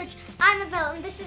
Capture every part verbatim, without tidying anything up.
Church. I'm Mabel and this is...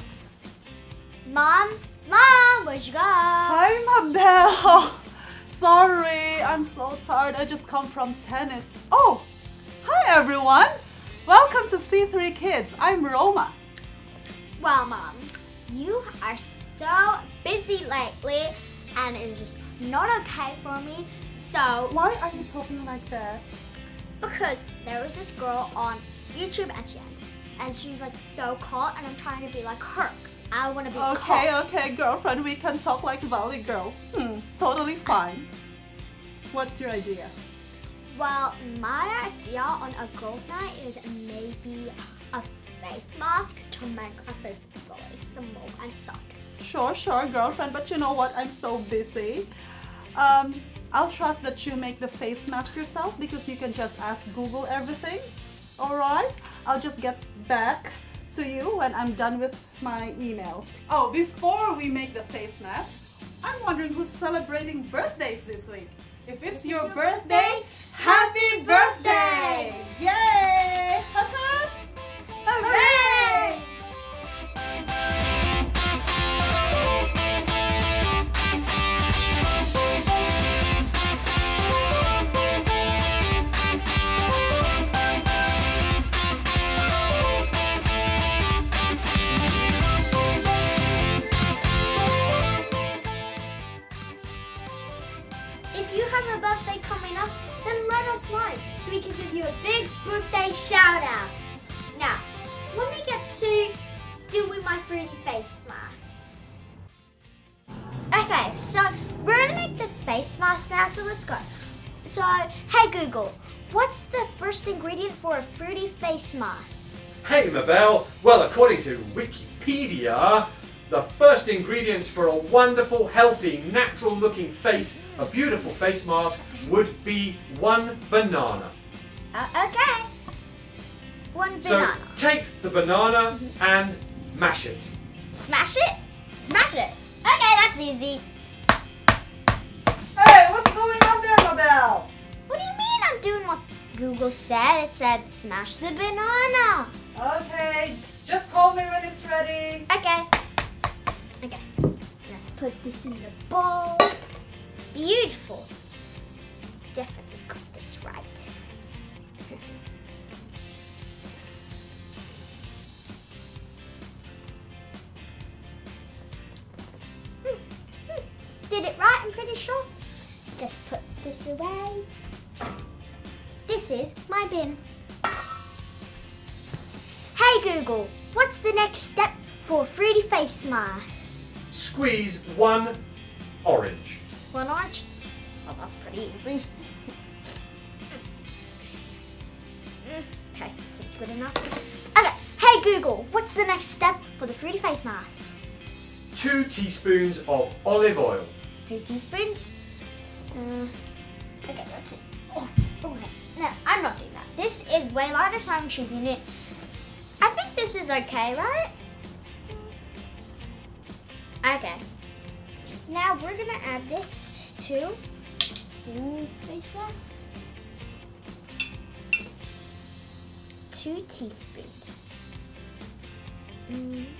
Mom? Mom, where'd you go? Hi, Mabel. Sorry, I'm so tired. I just come from tennis. Oh, hi everyone. Welcome to C three Kids. I'm Roma. Well, Mom, you are so busy lately and it's just not okay for me. So... Why are you talking like that? Because there was this girl on YouTube and she had, and she was like so cool and I'm trying to be like her. I want to be Okay, cool. okay, girlfriend, we can talk like valley girls. Hmm, totally fine. What's your idea? Well, my idea on a girls' night is maybe a face mask to make our face really smooth and soft. Sure, sure, girlfriend, but you know what? I'm so busy. Um, I'll trust that you make the face mask yourself because you can just ask Google everything. All right? I'll just get back to you when I'm done with my emails. Oh, before we make the face mask, I'm wondering who's celebrating birthdays this week. If it's If your, it's your birthday, birthday, happy birthday! Yay! Hop, hop! Hooray! If you have a birthday coming up, then let us know so we can give you a big birthday shout out. Now, let me get to doing my fruity face mask. Okay, so we're gonna make the face mask now, so let's go. So, hey Google, what's the first ingredient for a fruity face mask? Hey Mabel, well according to Wikipedia, the first ingredients for a wonderful, healthy, natural looking face, a beautiful face mask, would be one banana. Uh, okay. One So banana. take the banana and mash it. Smash it? Smash it. Okay, that's easy. Hey, what's going on there, Mabel? What do you mean I'm doing what Google said? It said smash the banana. Okay, just call me when it's ready. Okay. Okay. Now put this in the bowl. Beautiful. Definitely got this right. Hmm, hmm. Did it right, I'm pretty sure. Just put this away. This is my bin. Hey Google, what's the next step for a fruity face mask? Squeeze one orange. One orange? Well, that's pretty easy. Okay, seems good enough. Okay, hey Google, what's the next step for the fruity face mask? Two teaspoons of olive oil. Two teaspoons? Uh, okay, that's it. Oh, okay, no, I'm not doing that. This is way lighter, so I'm choosing it. I think this is okay, right? Okay. Now we're gonna add this to ooh, face mask. Two teaspoons. Mm.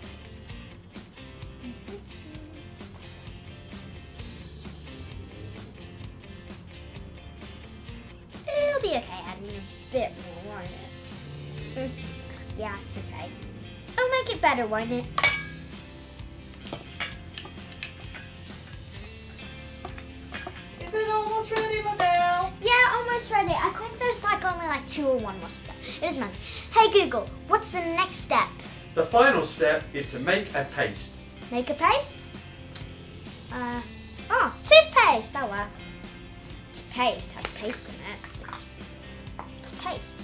It'll be okay adding a bit more, won't it? Mm. Yeah, it's okay. I'll make it better, won't it? Is it almost ready, Mabel? Yeah, almost ready. I think there's like only like two or one more step. It doesn't matter. Hey Google, what's the next step? The final step is to make a paste. Make a paste? Uh, oh, toothpaste. That works. It's paste. Has paste in it. So it's, it's paste.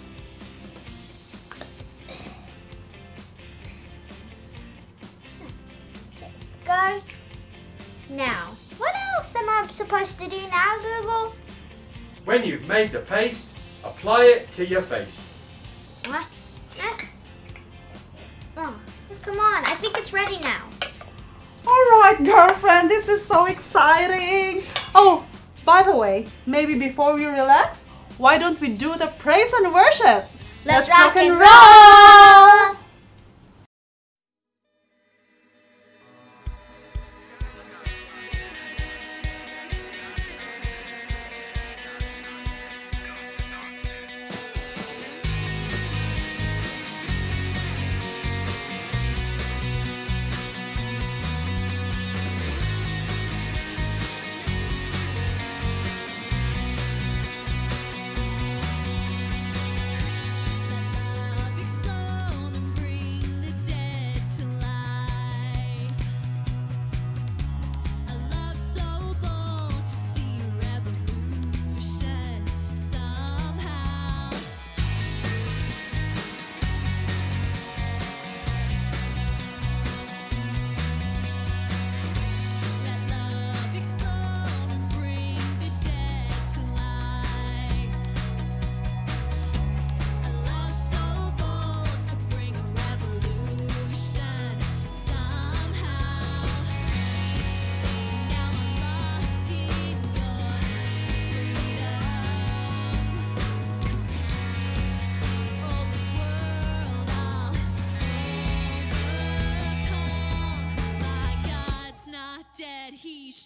There we go. Now, what else am I supposed to do now, Google? When you've made the paste, apply it to your face. What? Eh? Oh, come on. I think it's ready now. All right, girlfriend, this is so exciting. Oh, by the way, maybe before we relax, why don't we do the praise and worship? Let's, Let's rock rock and and roll! roll!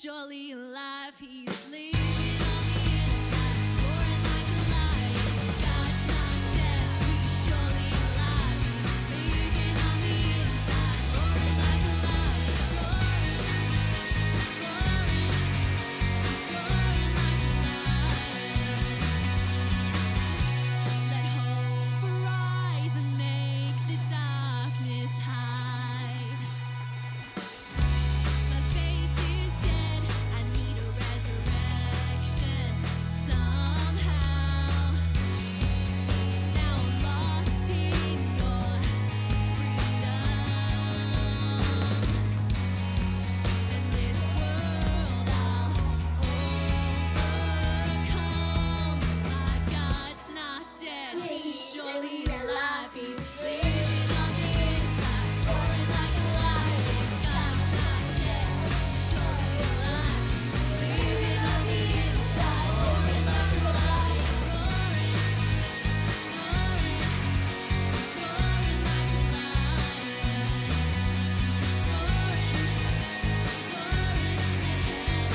surely alive. He's living on the inside, roaring like a lion. God's not dead. He's surely alive. He's living on the inside, roaring like a lion. Roaring, roaring. He's roaring like a lion. Let hope arise and make the darkness hide. My faith is dead. I need a resurrection somehow. Now I'm lost in your freedom. In this world I'll overcome. My God's not dead. He's surely alive. He's living on the inside, roaring like a lion. God's not dead. He's surely alive. He's living on the inside, roaring like a lion. Roaring, roaring. He's roaring like a lion. He's roaring, he's roaring. Let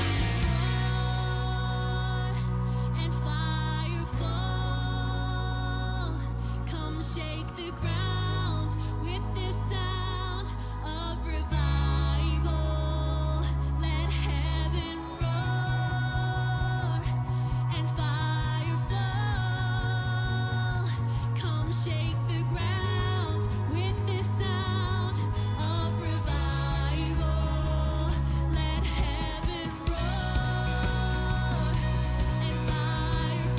heaven roar and fire fall. Come shake the ground with the sound of revival. Let heaven roar and fire fall. Come shake the ground with the sound of revival. Let heaven roar and fire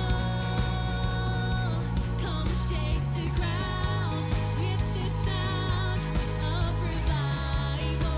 fall. Come shake the ground with the sound of revival.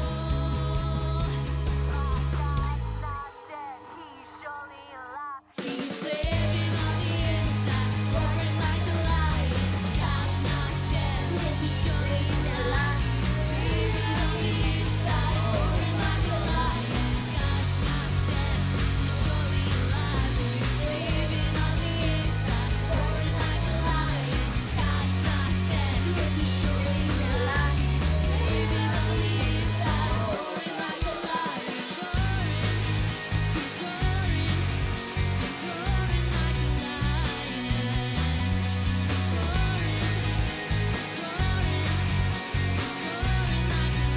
He's living on the inside, roaring like a lion. God's not dead. He's surely alive. Living on the inside, roaring like a lion. God's not dead. He's surely alive. He's living on the inside, roaring like a lion. God's not dead. He's surely alive. Living on the inside, roaring like a lion. Roaring, he's roaring. He's roaring like a lion. He's roaring, he's roaring, he's roaring like a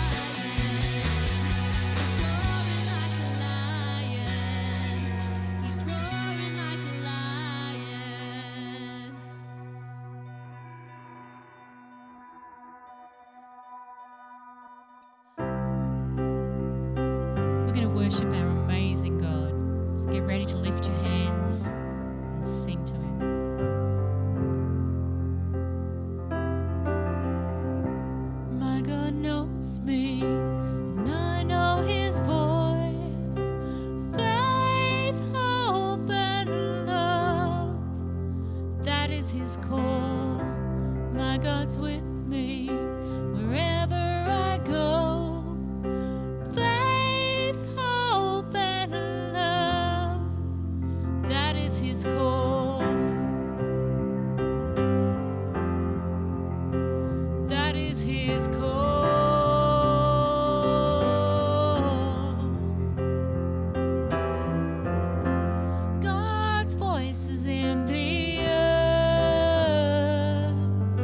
lion. He's roaring like a lion. He's roaring like a lion. We're going to worship our amazing God. So get ready to lift your hands and sing to Him. My God knows me, and I know His voice. Faith, hope, and love, that is His call. My God's with me wherever I go. Faith, hope, and love, that is His call. That is His call. God's voice is in the earth.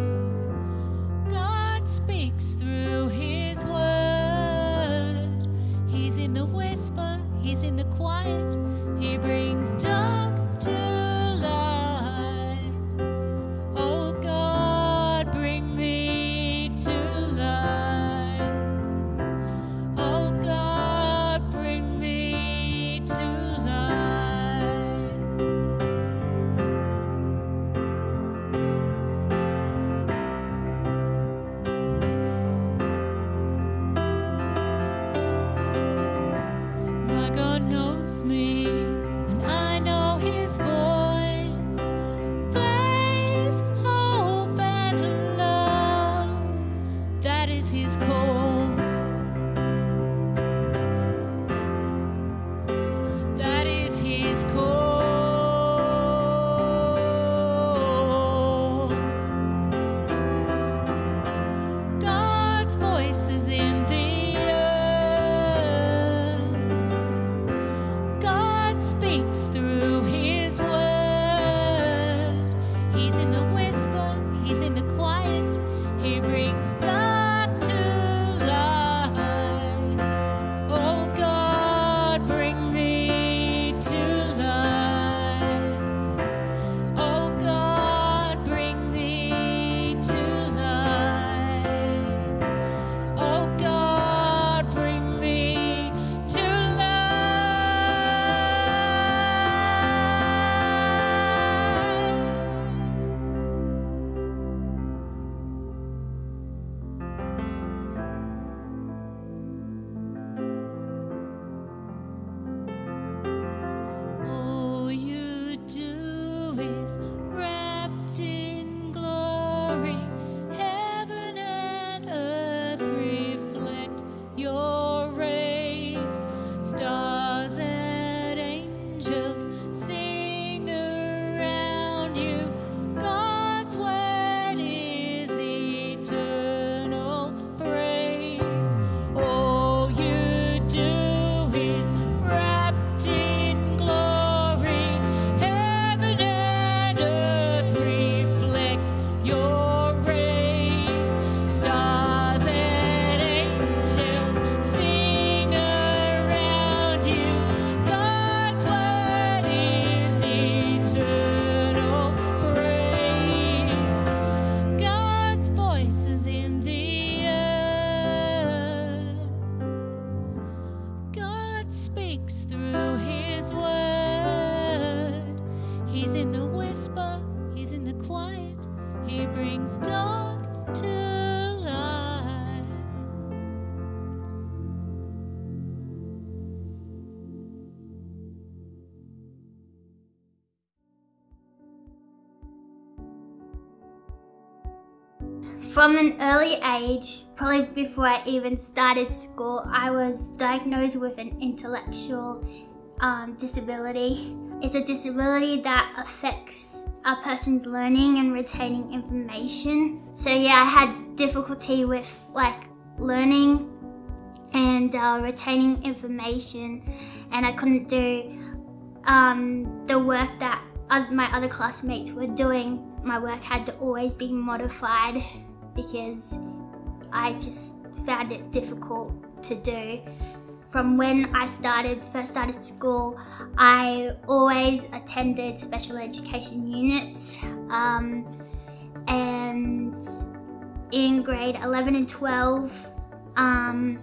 God speaks through His word. He's in the whisper, He's in the quiet. He brings dark to light. Oh God, bring me to light. Oh God, bring me to light. He's in the whisper, he's in the quiet. He brings dark to light. From an early age, probably before I even started school, I was diagnosed with an intellectual um, disability. It's a disability that affects a person's learning and retaining information. So yeah, I had difficulty with like learning and uh, retaining information, and I couldn't do um, the work that my other classmates were doing. My work had to always be modified because I just found it difficult to do. From when I started, first started school, I always attended special education units, um, and in grade eleven and twelve, um,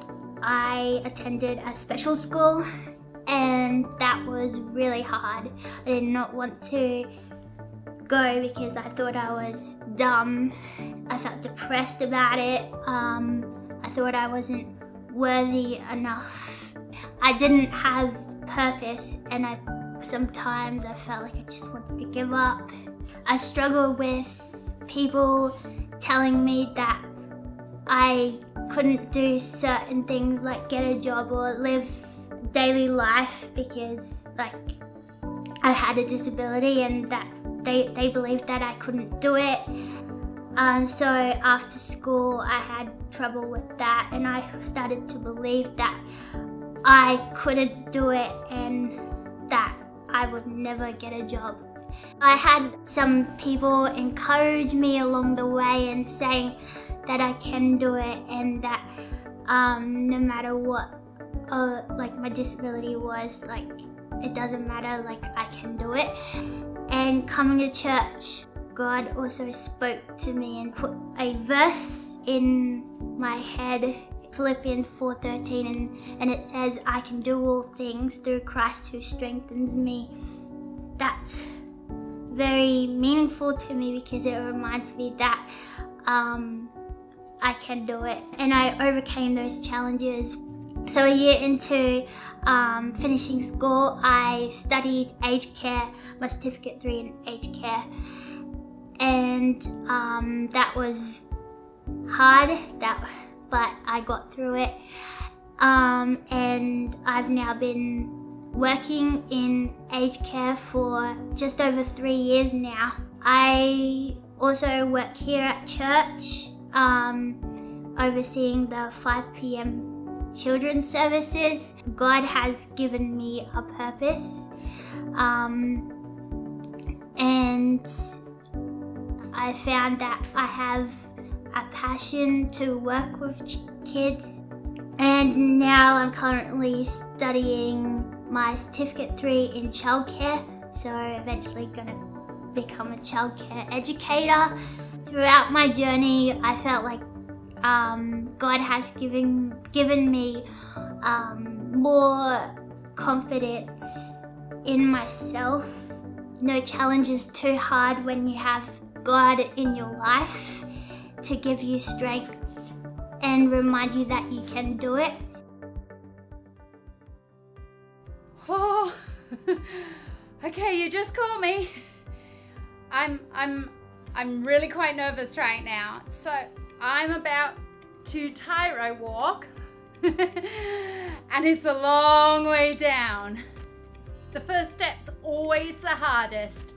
I attended a special school, and that was really hard. I did not want to go because I thought I was dumb. I felt depressed about it. Um, I thought I wasn't worthy enough. I didn't have purpose, and I sometimes I felt like I just wanted to give up. I struggled with people telling me that I couldn't do certain things like get a job or live daily life because like I had a disability, and that they, they believed that I couldn't do it. Um, so after school I had trouble with that, and I started to believe that I couldn't do it and that I would never get a job. I had some people encourage me along the way and saying that I can do it, and that um, no matter what uh, like my disability was, like it doesn't matter, like I can do it. And coming to church, God also spoke to me and put a verse in my head, Philippians four thirteen, and, and it says, I can do all things through Christ who strengthens me. That's very meaningful to me because it reminds me that um, I can do it, and I overcame those challenges. So a year into um, finishing school, I studied aged care, my certificate three in aged care, and um, that was hard, that, but I got through it, um, and I've now been working in aged care for just over three years now. I also work here at church, um, overseeing the five p m children's services. God has given me a purpose, um, and I found that I have a passion to work with ch kids, and now I'm currently studying my certificate three in childcare, so I'm eventually gonna become a childcare educator. Throughout my journey, I felt like um, God has given given me um, more confidence in myself. No challenge is too hard when you have God in your life to give you strength and remind you that you can do it. Oh, okay, you just caught me. I'm, I'm, I'm really quite nervous right now. So I'm about to tyro walk, and it's a long way down. The first step's always the hardest.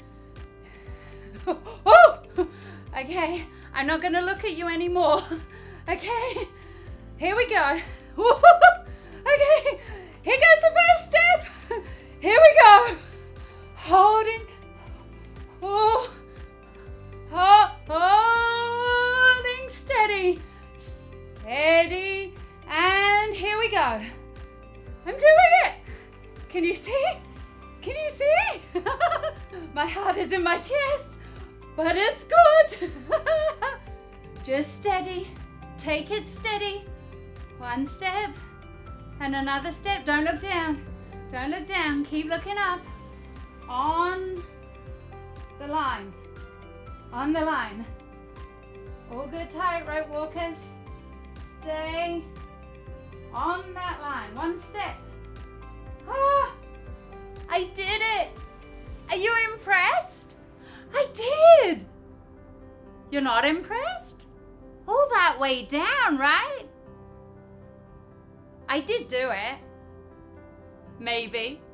Oh, okay, I'm not gonna look at you anymore. Okay, here we go. Okay. Here goes the first step. Here we go. Holding. Oh. Oh. Holding steady. Steady. And here we go. I'm doing it. Can you see? Can you see? My heart is in my chest, but it's good. Just steady. Take it steady. One step. And another step. Don't look down. Don't look down. Keep looking up. On line. On the line. All good tightrope walkers. Stay on that line. One step. Ah, I did it. Are you impressed? I did. You're not impressed? All that way down, right? I did do it. Maybe.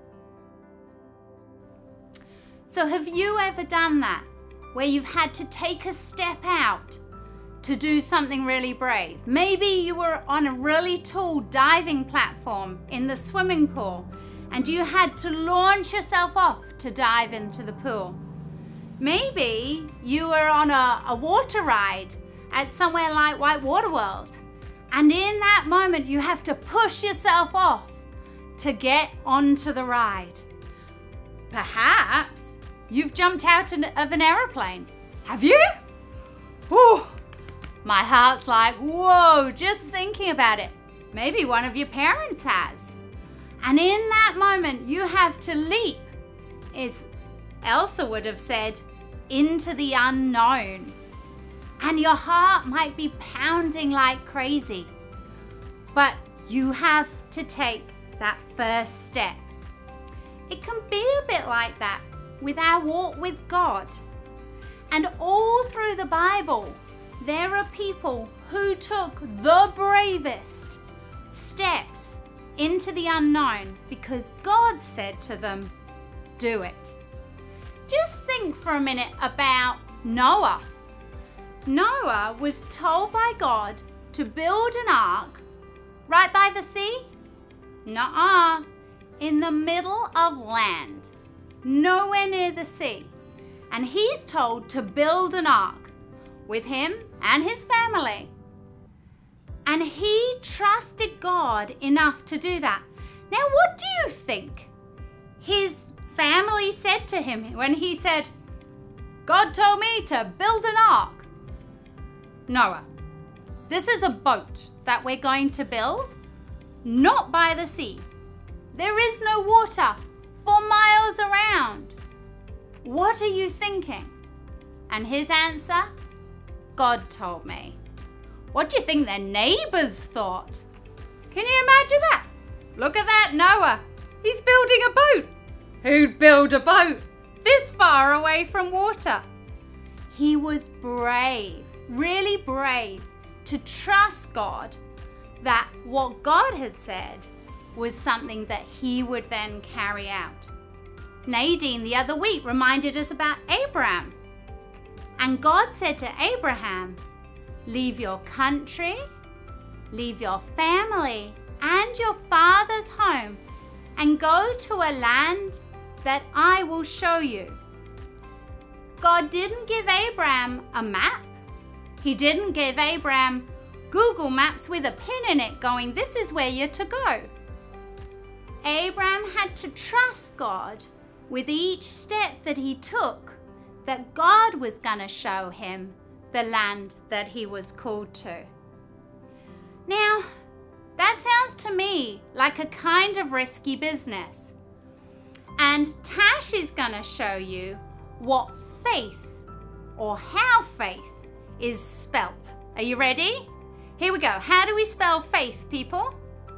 So have you ever done that? Where you've had to take a step out to do something really brave? Maybe you were on a really tall diving platform in the swimming pool and you had to launch yourself off to dive into the pool. Maybe you were on a, a water ride at somewhere like Whitewater World, and in that moment you have to push yourself off to get onto the ride. Perhaps you've jumped out of an aeroplane. Have you? Whew. My heart's like, whoa, just thinking about it. Maybe one of your parents has. And in that moment, you have to leap. It's, Elsa would have said, into the unknown. And your heart might be pounding like crazy. But you have to take that first step. It can be a bit like that with our walk with God. And all through the Bible, there are people who took the bravest steps into the unknown because God said to them, do it. Just think for a minute about Noah. Noah was told by God to build an ark right by the sea? Nuh-uh. In the middle of land, nowhere near the sea. And he's told to build an ark with him and his family. And he trusted God enough to do that. Now, what do you think his family said to him when he said, God told me to build an ark? Noah, this is a boat that we're going to build, not by the sea. There is no water for miles around. What are you thinking? And his answer, God told me. What do you think their neighbors thought? Can you imagine that? Look at that Noah. He's building a boat. Who'd build a boat this far away from water? He was brave, really brave, to trust God that what God had said was something that he would then carry out. Nadine the other week reminded us about Abraham. And God said to Abraham, leave your country, leave your family and your father's home and go to a land that I will show you. God didn't give Abraham a map. He didn't give Abraham Google Maps with a pin in it going, this is where you're to go. Abraham had to trust God with each step that he took, that God was going to show him the land that he was called to. Now, that sounds to me like a kind of risky business. And Tash is going to show you what faith, or how faith, is spelt. Are you ready? Here we go. How do we spell faith, people?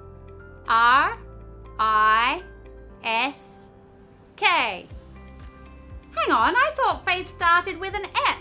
R I S K. Hang on, I thought faith started with an F.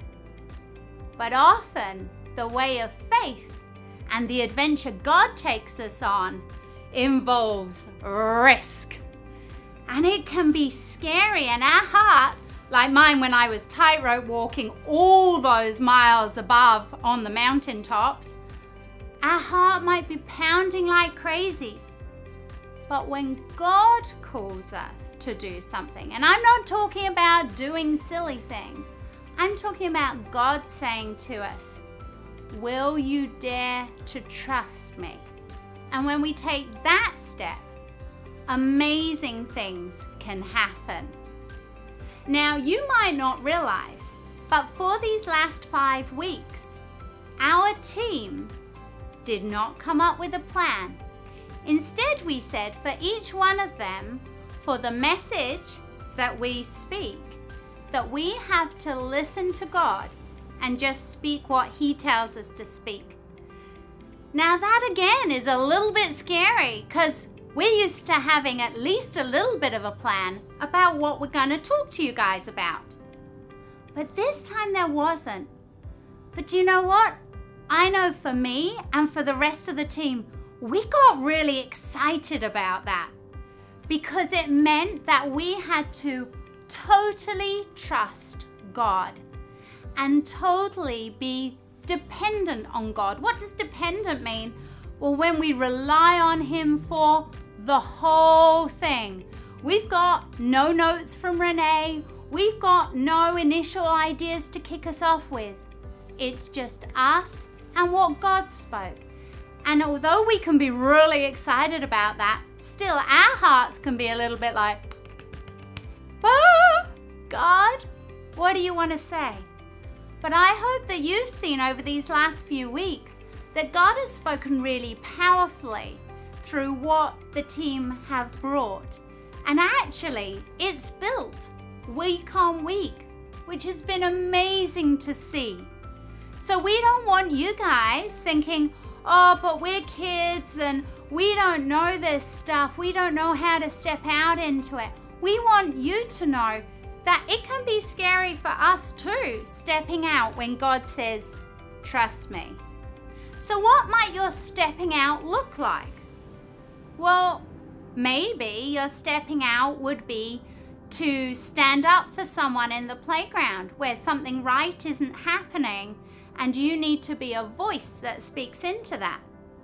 But often, the way of faith and the adventure God takes us on involves risk. And it can be scary, and our heart, like mine when I was tightrope walking all those miles above on the mountaintops, our heart might be pounding like crazy. But when God calls us to do something, and I'm not talking about doing silly things, I'm talking about God saying to us, will you dare to trust me? And when we take that step, amazing things can happen. Now, you might not realize, but for these last five weeks, our team did not come up with a plan. Instead, we said for each one of them, for the message that we speak, that we have to listen to God and just speak what He tells us to speak. Now that again is a little bit scary because we're used to having at least a little bit of a plan about what we're going to talk to you guys about. But this time there wasn't. But you know what? I know for me and for the rest of the team, we got really excited about that because it meant that we had to totally trust God and totally be dependent on God. What does dependent mean? Well, when we rely on Him for the whole thing. We've got no notes from Renee. We've got no initial ideas to kick us off with. It's just us and what God spoke. And although we can be really excited about that, still our hearts can be a little bit like, ah, God, what do you want to say? But I hope that you've seen over these last few weeks that God has spoken really powerfully through what the team have brought. And actually, it's built week on week, which has been amazing to see. So we don't want you guys thinking, oh, but we're kids and we don't know this stuff. We don't know how to step out into it. We want you to know that it can be scary for us too, stepping out when God says, trust me. So what might your stepping out look like? Well, maybe your stepping out would be to stand up for someone in the playground where something right isn't happening and you need to be a voice that speaks into that.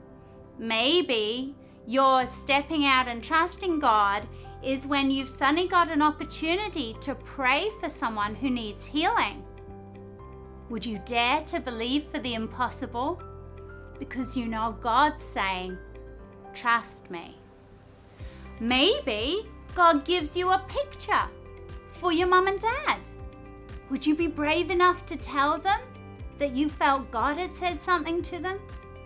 Maybe your stepping out and trusting God is when you've suddenly got an opportunity to pray for someone who needs healing. Would you dare to believe for the impossible? Because you know God's saying, trust me. Maybe God gives you a picture for your mum and dad. Would you be brave enough to tell them that you felt God had said something to them?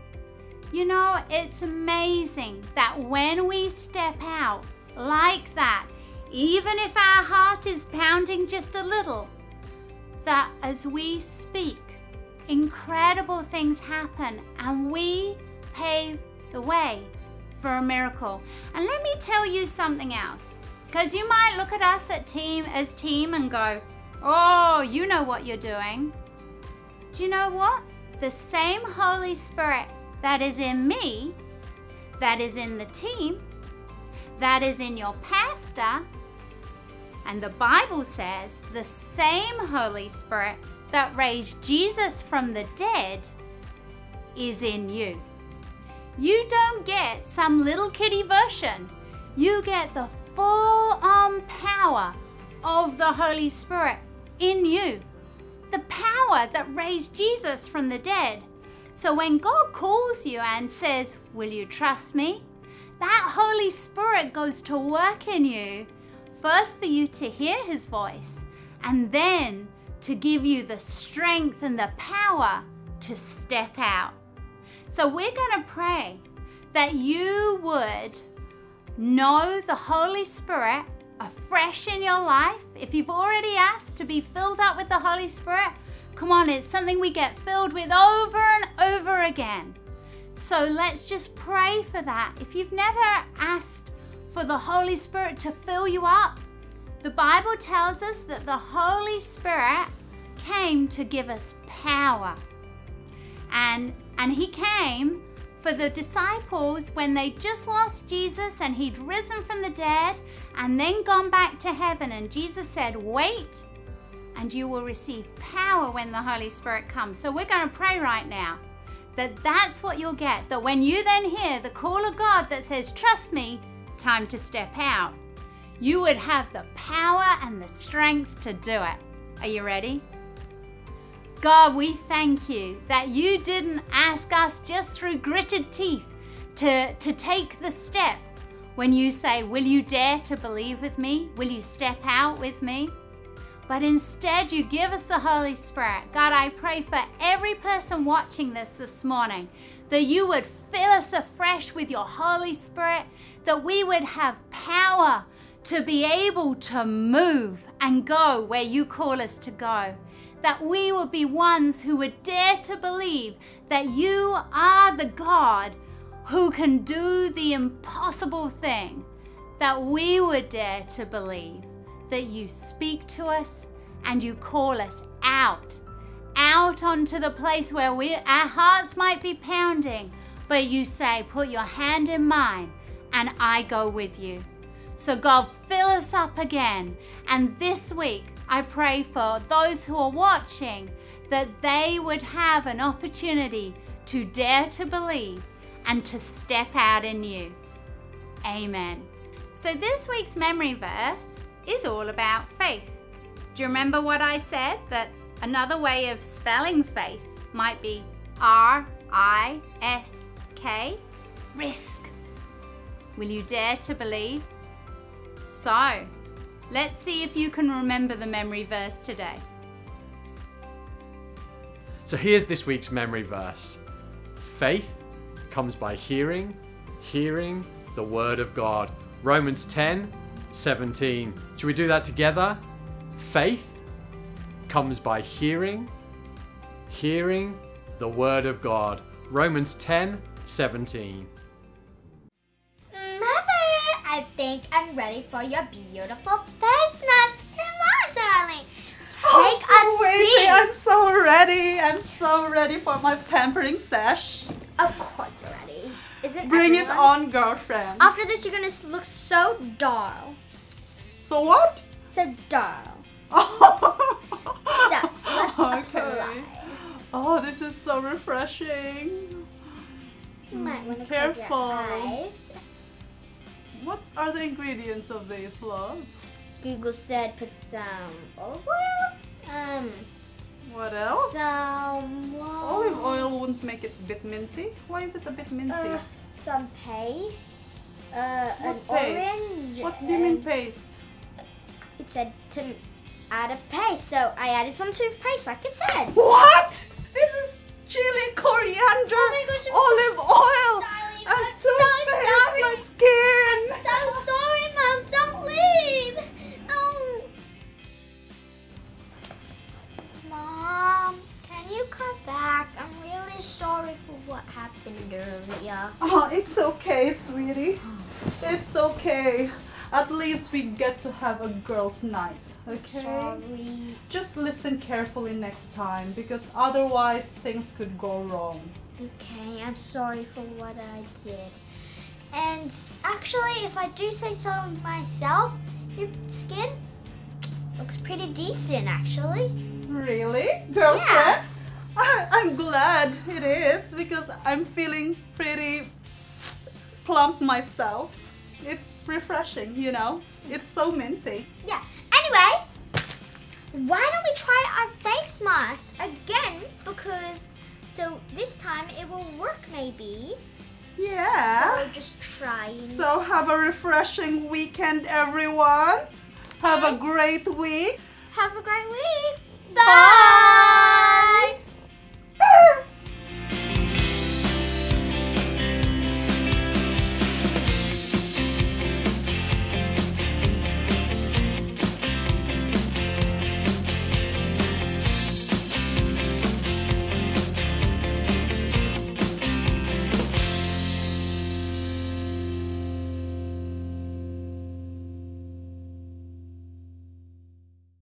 You know, it's amazing that when we step out like that, even if our heart is pounding just a little, that as we speak, incredible things happen and we pave the way for a miracle. And let me tell you something else, because you might look at us at team as team and go, oh, you know what you're doing. Do you know what? The same Holy Spirit that is in me, that is in the team, that is in your pastor, and the Bible says the same Holy Spirit that raised Jesus from the dead is in you. You don't get some little kitty version. You get the full-on power of the Holy Spirit in you. The power that raised Jesus from the dead. So when God calls you and says, will you trust me? That Holy Spirit goes to work in you, first for you to hear His voice, and then to give you the strength and the power to step out. So we're going to pray that you would know the Holy Spirit afresh in your life. If you've already asked to be filled up with the Holy Spirit, come on, it's something we get filled with over and over again. So let's just pray for that. If you've never asked for the Holy Spirit to fill you up, the Bible tells us that the Holy Spirit came to give us power. And, and He came for the disciples when they just lost Jesus and He'd risen from the dead and then gone back to heaven. And Jesus said, wait, and you will receive power when the Holy Spirit comes. So we're going to pray right now that that's what you'll get. That when you then hear the call of God that says, trust me, time to step out, you would have the power and the strength to do it. Are you ready? God, we thank you that you didn't ask us just through gritted teeth to, to take the step when you say, will you dare to believe with me? Will you step out with me? But instead you give us the Holy Spirit. God, I pray for every person watching this this morning that you would fill us afresh with your Holy Spirit, that we would have power to be able to move and go where you call us to go. That we would be ones who would dare to believe that you are the God who can do the impossible thing. That we would dare to believe that you speak to us and you call us out, out onto the place where we, our hearts might be pounding, but you say, put your hand in mine and I go with you. So God, fill us up again. And this week, I pray for those who are watching that they would have an opportunity to dare to believe and to step out in you. Amen. So this week's memory verse is all about faith. Do you remember what I said? That another way of spelling faith might be R I S K, risk. Will you dare to believe? So, let's see if you can remember the memory verse today. So here's this week's memory verse. Faith comes by hearing, hearing the word of God. Romans ten, seventeen. Should we do that together? Faith comes by hearing, hearing the word of God. Romans ten, seventeen. Mother, I think I'm ready for your beautiful face mask. Come on, darling. Take Oh, a sweetie, seat. I'm so ready. I'm so ready for my pampering sesh. Of course you're ready. Isn't Bring it everyone? on, girlfriend. After this, you're gonna s- look so dull. So what? So dull. okay. let's apply. Oh, this is so refreshing. You might want to Careful. Close your eyes. What are the ingredients of this, love? Google said put some olive oil. Um, What else? some Olive oil wouldn't make it a bit minty. Why is it a bit minty? Uh, some paste. Uh, an What paste? orange. What do you mean and paste? It said to add a paste, so I added some toothpaste, like it said. What? This is chili, coriander, Oh my gosh, I'm olive oil, Darling, and I'm so toothpaste. sorry. My skin. So sorry, Mom. Don't leave. No. Mom, can you come back? I'm really sorry for what happened earlier. Oh, it's okay, sweetie. It's okay. At least we get to have a girls' night, okay? Sorry. Just listen carefully next time, because otherwise things could go wrong. Okay, I'm sorry for what I did. And actually, if I do say so myself, your skin looks pretty decent, actually. Really? Girlfriend? I, I'm glad it is, because I'm feeling pretty plump myself. It's refreshing, you know? It's so minty. Yeah. Anyway, why don't we try our face mask again? Because, so this time it will work maybe. Yeah. So just trying. So have a refreshing weekend, everyone. Have a great week. Have a great week. Bye.